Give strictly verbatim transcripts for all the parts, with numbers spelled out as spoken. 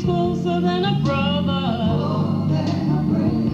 closer than a brother. More than a friend.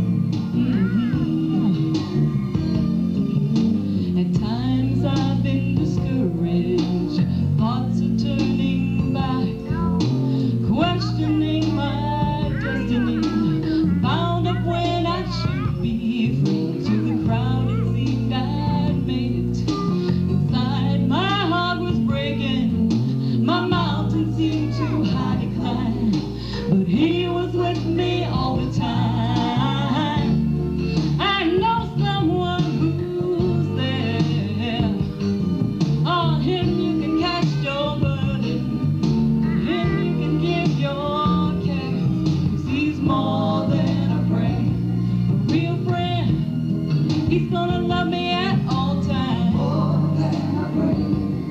Mm-hmm. At times I've been discouraged, thoughts of turning back, questioning my destiny, bound up when I should be free. To the crowd it seemed I'd made it. Inside my heart was breaking, my mountain seemed too high to climb, but he was with me all the time. I know someone who's there. On him you can cast your burden, him you can give your care, 'cause he's more than a friend, a real friend. He's gonna love me at all times. More than a friend.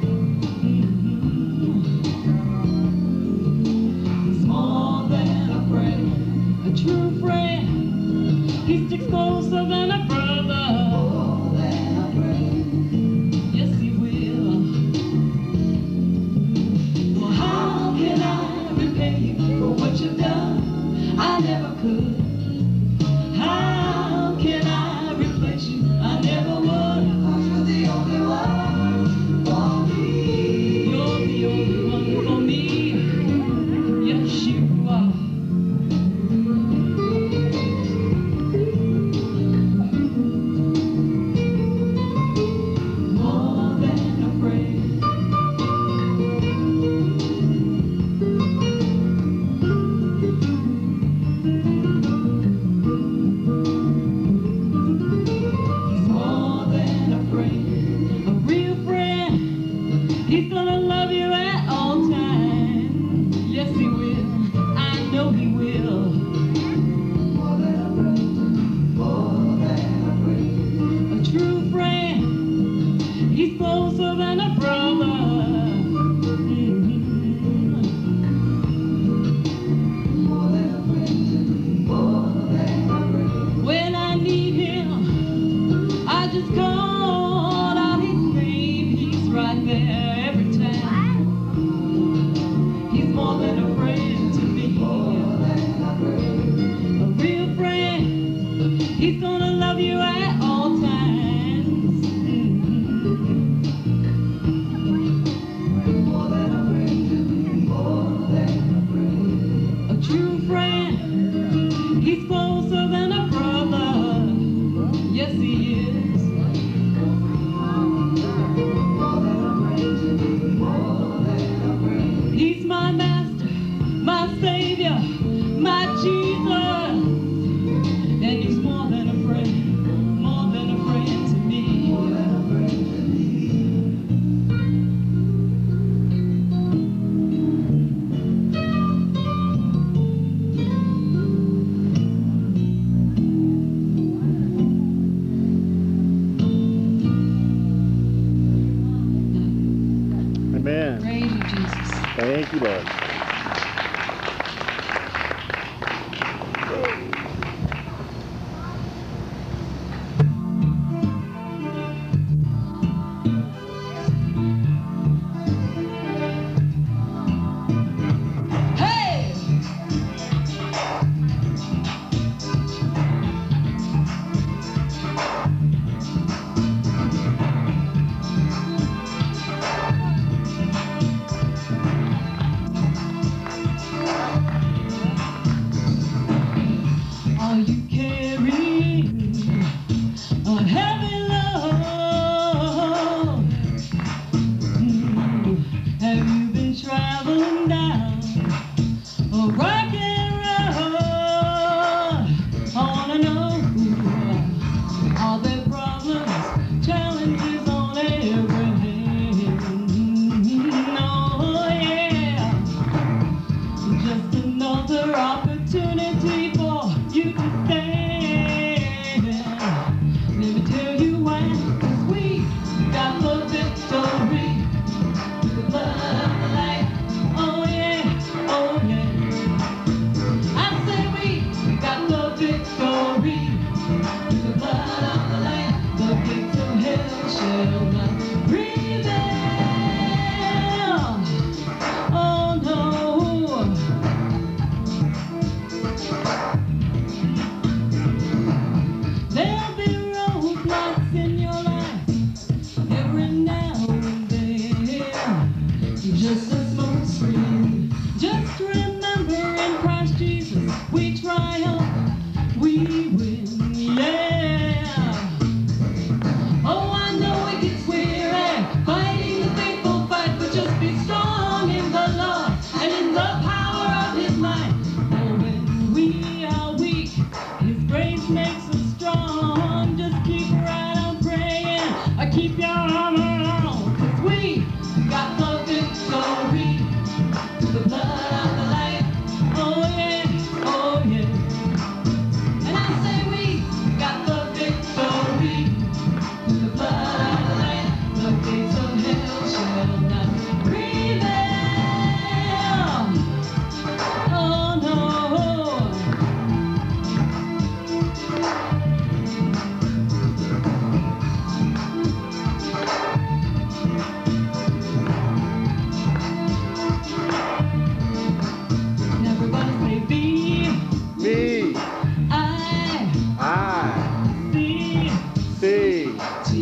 A true friend, he sticks closer than a brother. More than a friend. Yes, he will. Well, how can I repay you for what you've done? I never could. How can I replace you? I never would. 'Cause you're the only one for me. You're the only one for me. Yes, you are. He's gonna love you at all times. Yes, he will. I know he will. More than a friend. More than a friend. A true friend. He's closer than a brother. Mm-hmm. More than a friend. More than a friend. When I need him, I just call out his name. He's right there. More than a friend to me. More than a friend. A real friend. He's gonna love you at all times. Mm-hmm. More than a friend to me. More than a friend. A true friend. He's closer than a brother. Yes, he is. More than a friend to me. More than a friend. He's my master, my savior, my Jesus, and he's more than a friend, more than a friend to me. More than a friend to me. Amen. Praise you, Jesus. Thank you, Lord. Faith.